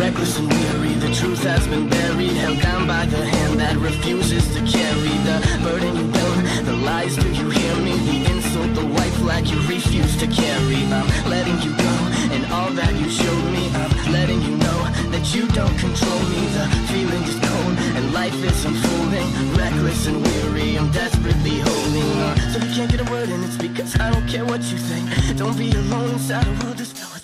reckless and weary. The truth has been buried, held down by the hand that refuses to carry the burden you don't. The lies, do you hear me? The insult, the white flag you refuse to carry. I'm letting you go, and all that you showed me, I'm letting you know that you don't control me. The feeling is cold, and life is unfolding, reckless and weary. I'm desperately holding on, so you can't get a word in. It's because I don't care what you think. Don't be alone inside a world that's filled